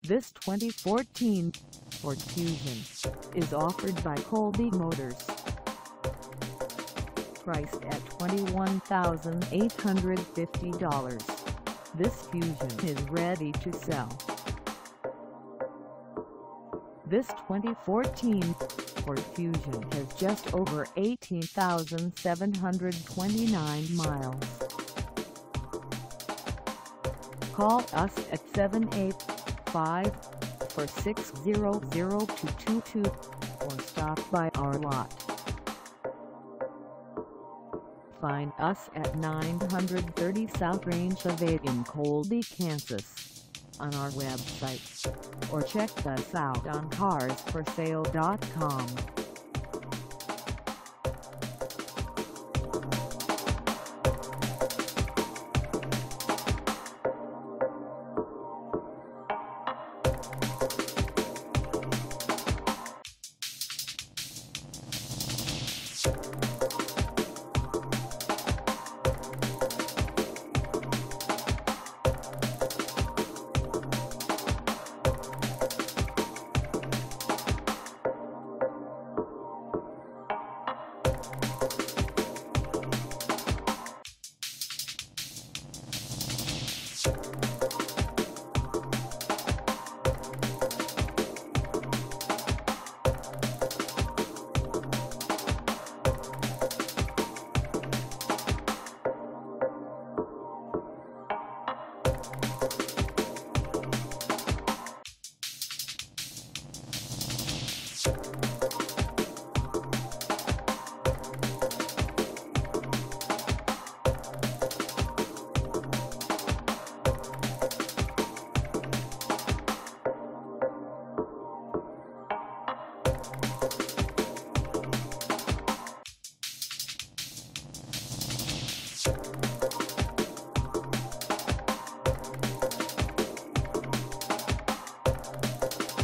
This 2014 Ford Fusion is offered by Colby Motors. Priced at $21,850, this Fusion is ready to sell. This 2014 Ford Fusion has just over 18,729 miles. Call us at 785-460-0222 or stop by our lot. Find us at 930 South Range Ave in Colby, Kansas, on our website, or check us out on carsforsale.com.